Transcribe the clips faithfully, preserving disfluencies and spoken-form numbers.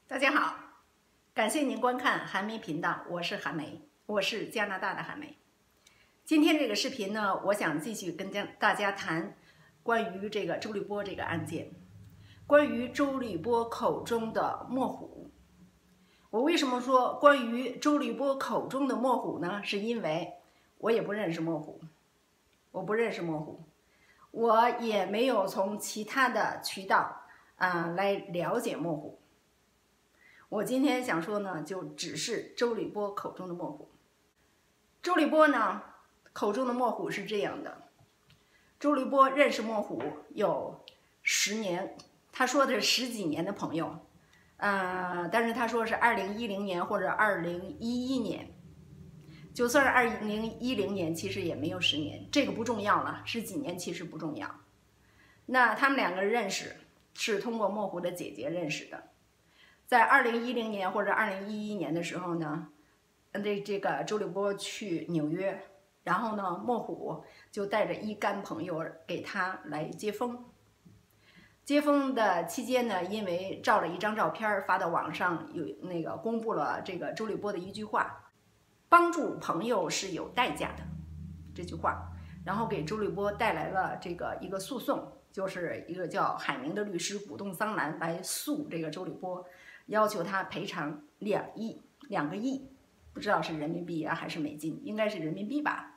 大家好，感谢您观看韩梅频道，我是韩梅，我是加拿大的韩梅。今天这个视频呢，我想继续跟大家谈关于这个周立波这个案件，关于周立波口中的莫虎。我为什么说关于周立波口中的莫虎呢？是因为我也不认识莫虎，我不认识莫虎，我也没有从其他的渠道啊、呃、来了解莫虎。我今天想说呢，就只是周立波口中的莫虎。周立波呢口中的莫虎是这样的：周立波认识莫虎有十年，他说的是十几年的朋友，呃，但是他说是二零一零年或者二零一一年，就算是二零一零年，其实也没有十年，这个不重要了，十几年其实不重要。那他们两个认识是通过莫虎的姐姐认识的。在二零一零年或者二零一一年的时候呢，这这个周立波去纽约，然后呢，莫虎就带着一干朋友给他来接风。接风的期间呢，因为照了一张照片发到网上，有那个公布了这个周立波的一句话：“帮助朋友是有代价的”这句话，然后给周立波带来了这个一个诉讼，就是一个叫海明的律师古洞桑兰来诉这个周立波。要求他赔偿两亿，两个亿，不知道是人民币啊还是美金，应该是人民币吧。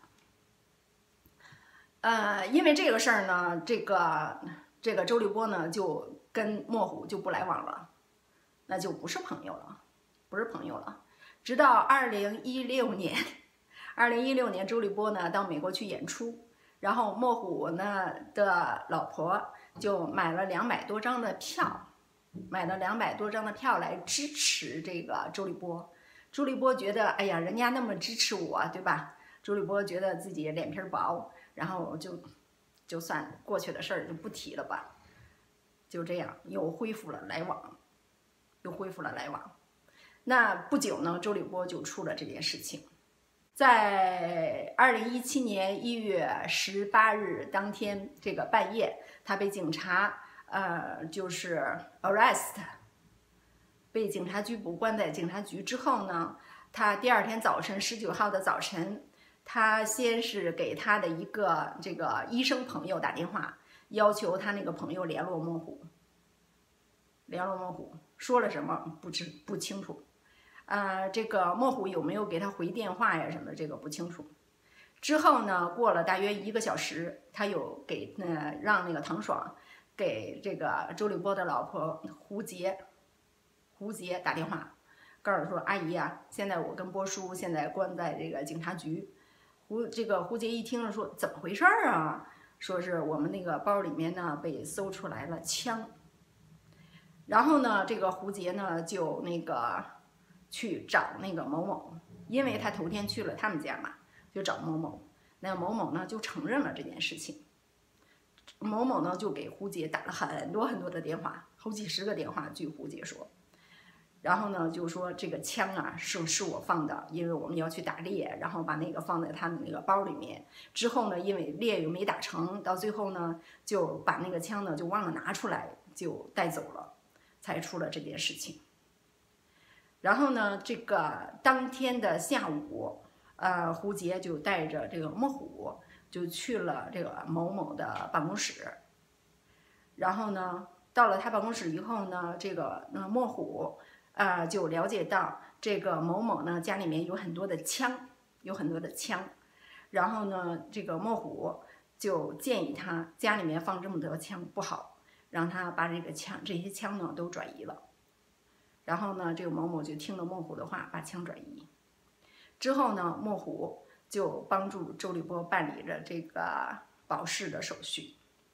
呃，因为这个事儿呢，这个这个周立波呢就跟莫虎就不来往了，那就不是朋友了，不是朋友了。直到二零一六年，二零一六年周立波呢到美国去演出，然后莫虎呢的老婆就买了两百多张的票。买了两百多张的票来支持这个周立波。周立波觉得，哎呀，人家那么支持我，对吧？周立波觉得自己脸皮薄，然后就就算过去的事儿就不提了吧。就这样又恢复了来往，又恢复了来往。那不久呢，周立波就出了这件事情。在二零一七年一月十八日当天，这个半夜，他被警察。呃，就是 arrest， 被警察拘捕，关在警察局之后呢，他第二天早晨，十九号的早晨，他先是给他的一个这个医生朋友打电话，要求他那个朋友联络莫虎，联络莫虎，说了什么不知不清楚，呃，这个莫虎有没有给他回电话呀什么的，这个不清楚。之后呢，过了大约一个小时，他有给呃让那个唐爽。给这个周立波的老婆胡洁，胡洁打电话，告诉说：“阿姨啊，现在我跟波叔现在关在这个警察局。”胡这个胡洁一听了说：“怎么回事儿啊？”说是我们那个包里面呢被搜出来了枪。然后呢，这个胡洁呢就那个去找那个某某，因为他头天去了他们家嘛，就找某某。那某某呢就承认了这件事情。某某呢就给胡洁打了很多很多的电话，好几十个电话，据胡洁说。然后呢就说这个枪啊是是我放的，因为我们要去打猎，然后把那个放在他的那个包里面。之后呢，因为猎又没打成，到最后呢就把那个枪呢就忘了拿出来，就带走了，才出了这件事情。然后呢，这个当天的下午，呃，胡洁就带着这个莫虎。就去了这个某某的办公室，然后呢，到了他办公室以后呢，这个呃莫虎呃就了解到这个某某呢家里面有很多的枪，有很多的枪，然后呢，这个莫虎就建议他家里面放这么多枪不好，让他把这个枪这些枪呢都转移了。然后呢，这个某某就听了莫虎的话，把枪转移。之后呢，莫虎。就帮助周立波办理了这个保释的手续。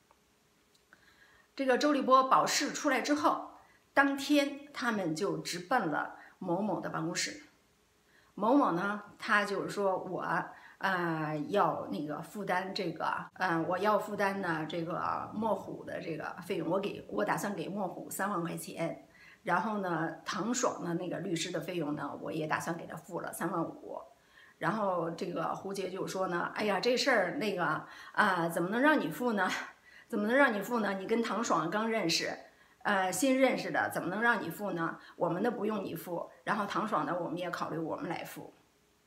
这个周立波保释出来之后，当天他们就直奔了某某的办公室。某某呢，他就是说我呃要那个负担这个，呃我要负担呢这个莫虎的这个费用，我给我打算给莫虎三万块钱。然后呢，唐爽的那个律师的费用呢，我也打算给他付了三万五。然后这个胡洁就说呢，哎呀，这事儿那个啊，怎么能让你付呢？怎么能让你付呢？你跟唐爽刚认识， 呃，新认识的怎么能让你付呢？我们的不用你付，然后唐爽的我们也考虑我们来付。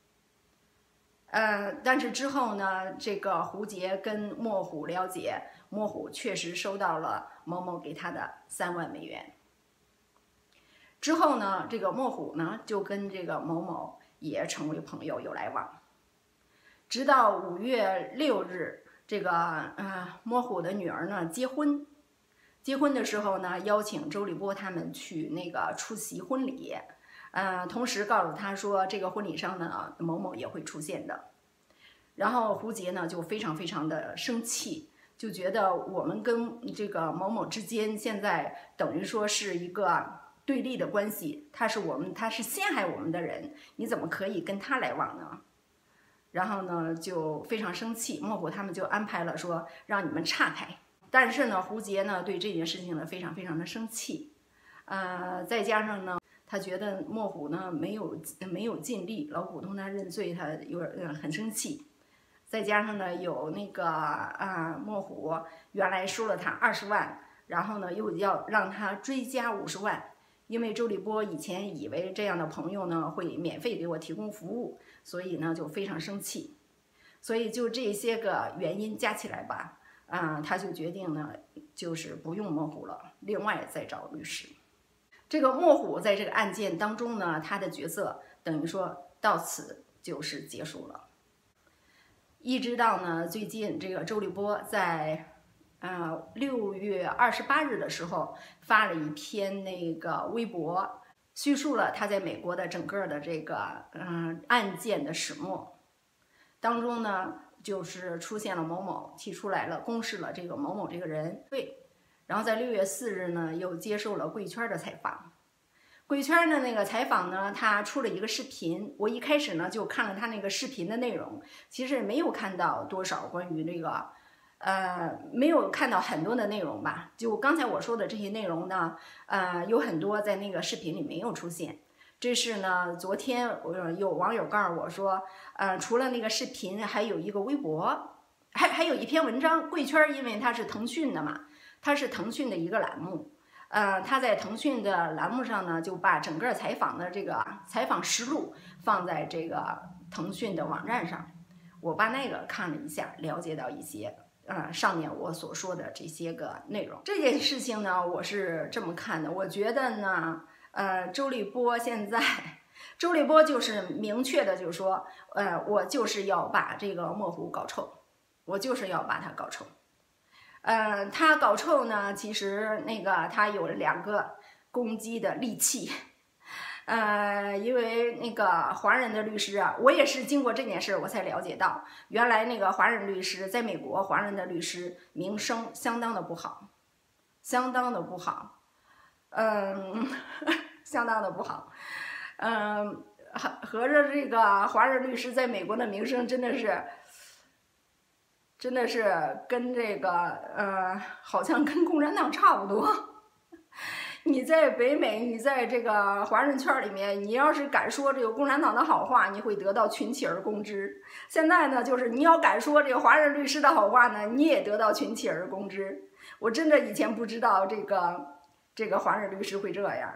呃，但是之后呢，这个胡杰跟莫虎了解，莫虎确实收到了某某给他的三万美元。之后呢，这个莫虎呢就跟这个某某也成为朋友，有来往。直到五月六日，这个呃莫虎的女儿呢结婚，结婚的时候呢，邀请周立波他们去那个出席婚礼。呃，同时告诉他说，这个婚礼上呢，某某也会出现的。然后胡杰呢就非常非常的生气，就觉得我们跟这个某某之间现在等于说是一个对立的关系，他是我们，他是陷害我们的人，你怎么可以跟他来往呢？然后呢就非常生气，莫虎他们就安排了说让你们岔开。但是呢，胡杰呢对这件事情呢非常非常的生气，呃，再加上呢。他觉得莫虎呢没有没有尽力，老股东他认罪，他有点很生气。再加上呢有那个啊莫虎原来收了他二十万，然后呢又要让他追加五十万，因为周立波以前以为这样的朋友呢会免费给我提供服务，所以呢就非常生气。所以就这些个原因加起来吧，啊他就决定呢就是不用莫虎了，另外再找律师。这个莫虎在这个案件当中呢，他的角色等于说到此就是结束了。一直到呢最近，这个周立波在呃六月二十八日的时候发了一篇那个微博，叙述了他在美国的整个的这个嗯、呃、案件的始末。当中呢，就是出现了某某提出来了，公示了这个某某这个人对。然后在六月四日呢，又接受了贵圈的采访。贵圈的那个采访呢，他出了一个视频。我一开始呢就看了他那个视频的内容，其实没有看到多少关于这个，呃，没有看到很多的内容吧。就刚才我说的这些内容呢，呃，有很多在那个视频里没有出现。这是呢，昨天我有网友告诉我说，呃，除了那个视频，还有一个微博，还还有一篇文章。贵圈因为它是腾讯的嘛。它是腾讯的一个栏目，呃，他在腾讯的栏目上呢，就把整个采访的这个采访实录放在这个腾讯的网站上。我把那个看了一下，了解到一些，呃，上面我所说的这些个内容。这件事情呢，我是这么看的，我觉得呢，呃，周立波现在，周立波就是明确的就说，呃，我就是要把这个莫虎搞臭，我就是要把他搞臭。呃，他搞臭呢，其实那个他有两个攻击的利器，呃，因为那个华人的律师啊，我也是经过这件事我才了解到，原来那个华人律师在美国，华人的律师名声相当的不好，相当的不好，嗯，相当的不好，嗯，合着这个华人律师在美国的名声真的是。真的是跟这个呃，好像跟共产党差不多。你在北美，你在这个华人圈里面，你要是敢说这个共产党的好话，你会得到群起而攻之。现在呢，就是你要敢说这个华人律师的好话呢，你也得到群起而攻之。我真的以前不知道这个这个华人律师会这样。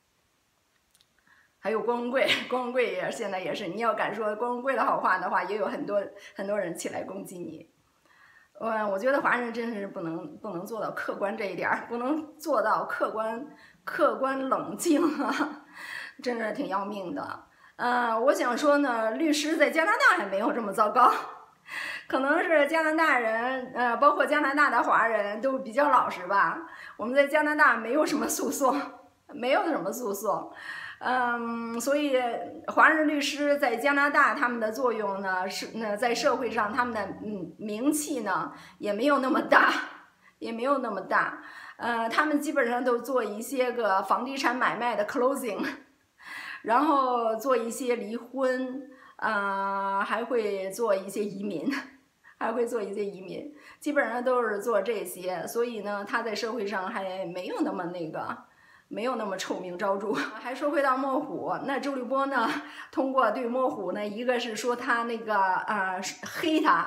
还有光文贵，光文贵也现在也是，你要敢说光文贵的好话的话，也有很多很多人起来攻击你。嗯，我觉得华人真是不能不能做到客观这一点儿，不能做到客观客观冷静啊，真是挺要命的。呃，我想说呢，律师在加拿大还没有这么糟糕，可能是加拿大人，呃，包括加拿大的华人都比较老实吧。我们在加拿大没有什么诉讼，没有什么诉讼。嗯，所以华人律师在加拿大他们的作用呢，是呢在社会上他们的嗯名气呢也没有那么大，也没有那么大。呃，他们基本上都做一些个房地产买卖的 closing， 然后做一些离婚，啊、呃，还会做一些移民，还会做一些移民，基本上都是做这些。所以呢，他在社会上还没有那么那个。没有那么臭名昭著。还说回到莫虎，那周立波呢，通过对莫虎呢，一个是说他那个呃黑他，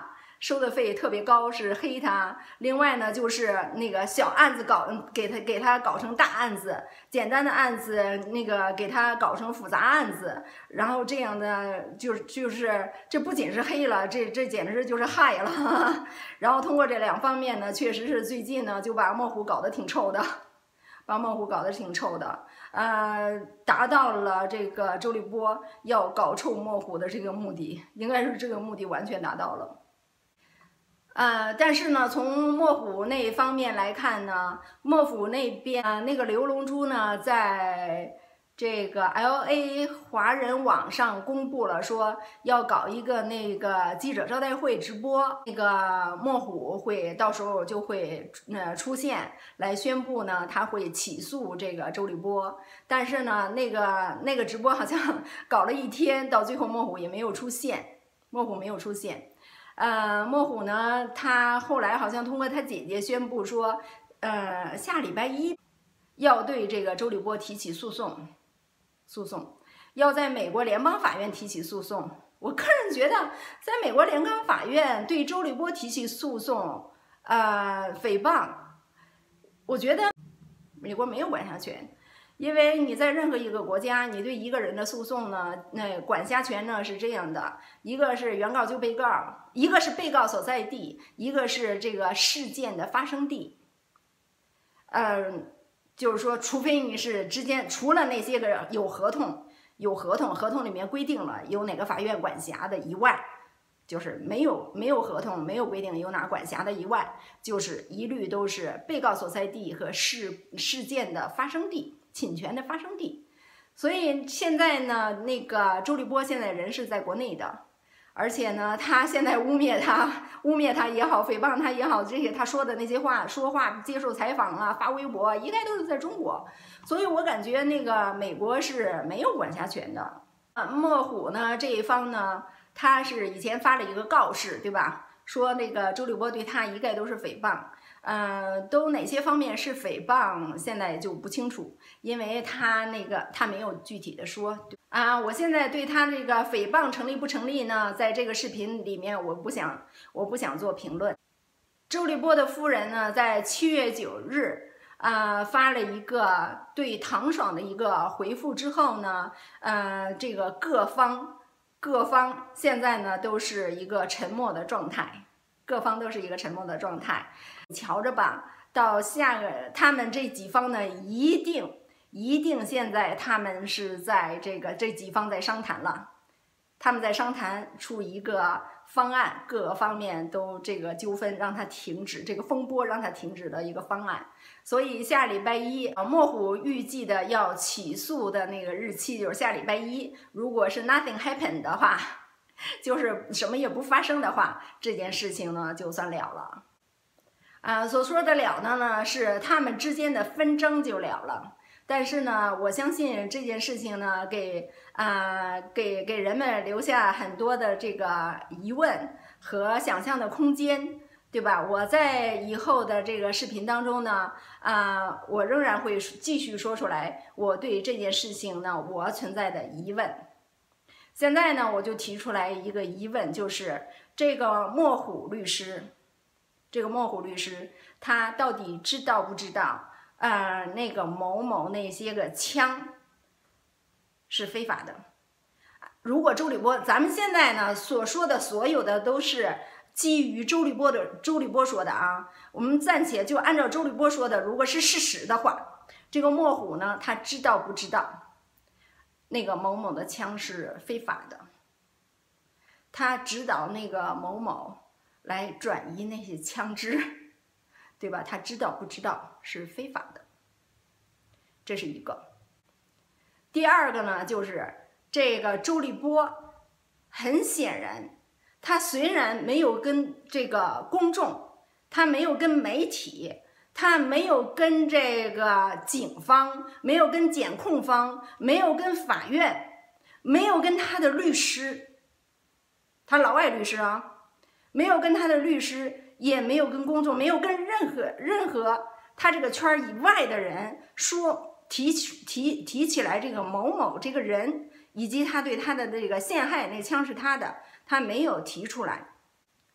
收的费特别高，是黑他。另外呢，就是那个小案子搞给他给他搞成大案子，简单的案子那个给他搞成复杂案子，然后这样的就就是这不仅是黑了，这这简直就是害了。然后通过这两方面呢，确实是最近呢就把墨虎搞得挺臭的。把孟虎搞得挺臭的，呃，达到了这个周立波要搞臭墨虎的这个目的，应该是这个目的完全达到了。呃，但是呢，从墨虎那方面来看呢，墨虎那边啊、呃，那个刘龙珠呢，在这个 L A 华人网上公布了，说要搞一个那个记者招待会直播，那个墨虎会到时候就会呃出现来宣布呢，他会起诉这个周立波。但是呢，那个那个直播好像搞了一天，到最后墨虎也没有出现，墨虎没有出现。呃，墨虎呢，他后来好像通过他姐姐宣布说，呃，下礼拜一要对这个周立波提起诉讼。诉讼要在美国联邦法院提起诉讼。我个人觉得，在美国联邦法院对周立波提起诉讼，呃，诽谤，我觉得美国没有管辖权，因为你在任何一个国家，你对一个人的诉讼呢，那管辖权呢是这样的：一个是原告就被告，一个是被告所在地，一个是这个事件的发生地。嗯、呃。就是说，除非你是之间除了那些个有合同、有合同，合同里面规定了有哪个法院管辖的以外，就是没有没有合同、没有规定有哪管辖的以外，就是一律都是被告所在地和事事件的发生地、侵权的发生地。所以现在呢，那个周立波现在人是在国内的。而且呢，他现在污蔑他，污蔑他也好，诽谤他也好，这些他说的那些话、说话、接受采访啊、发微博，应该都是在中国。所以我感觉那个美国是没有管辖权的。啊，墨虎呢这一方呢，他是以前发了一个告示，对吧？说那个周立波对他一概都是诽谤。呃，都哪些方面是诽谤，现在就不清楚，因为他那个他没有具体的说啊。我现在对他这个诽谤成立不成立呢，在这个视频里面我不想我不想做评论。周立波的夫人呢，在七月九日啊、呃、发了一个对唐爽的一个回复之后呢，呃，这个各方各方现在呢都是一个沉默的状态。各方都是一个沉默的状态，瞧着吧。到下个他们这几方呢，一定一定现在他们是在这个这几方在商谈了，他们在商谈出一个方案，各个方面都这个纠纷让它停止，这个风波让它停止的一个方案。所以下礼拜一，啊，墨虎预计的要起诉的那个日期就是下礼拜一。如果是 nothing happen 的话，就是什么也不发生的话，这件事情呢就算了了。啊，所说的了的呢是他们之间的纷争就了了。但是呢，我相信这件事情呢，给啊、呃、给给人们留下很多的这个疑问和想象的空间，对吧？我在以后的这个视频当中呢，啊、呃，我仍然会继续说出来我对这件事情呢我存在的疑问。现在呢，我就提出来一个疑问，就是这个墨虎律师，这个墨虎律师他到底知道不知道？呃，那个某某那些个枪是非法的。如果周立波，咱们现在呢所说的所有的都是基于周立波的，周立波说的啊，我们暂且就按照周立波说的，如果是事实的话，这个墨虎呢，他知道不知道那个某某的枪是非法的？他指导那个某某来转移那些枪支。对吧？他知道不知道是非法的，这是一个。第二个呢，就是这个周立波，很显然，他虽然没有跟这个公众，他没有跟媒体，他没有跟这个警方，没有跟检控方，没有跟法院，没有跟他的律师，他老外律师啊，没有跟他的律师。也没有跟公众，没有跟任何任何他这个圈以外的人说提提提起来这个某某这个人，以及他对他的这个陷害，那枪是他的，他没有提出来。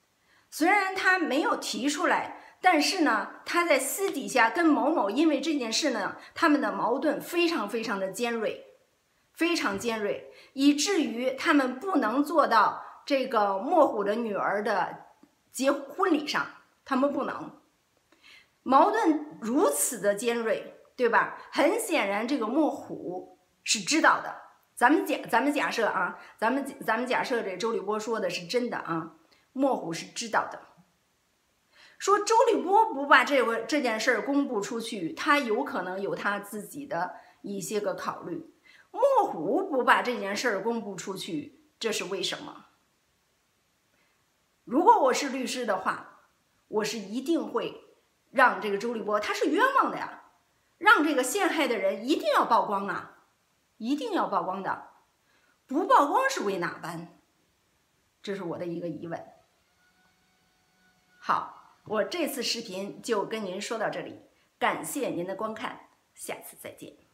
虽然他没有提出来，但是呢，他在私底下跟某某因为这件事呢，他们的矛盾非常非常的尖锐，非常尖锐，以至于他们不能做到这个莫虎的女儿的结婚礼上，他们不能。矛盾如此的尖锐，对吧？很显然，这个莫虎是知道的。咱们假咱们假设啊，咱们咱们假设这周立波说的是真的啊，莫虎是知道的。说周立波不把这个这件事儿公布出去，他有可能有他自己的一些个考虑。莫虎不把这件事儿公布出去，这是为什么？如果我是律师的话，我是一定会让这个周立波，他是冤枉的呀，让这个陷害的人一定要曝光啊，一定要曝光的，不曝光是为哪般？这是我的一个疑问。好，我这次视频就跟您说到这里，感谢您的观看，下次再见。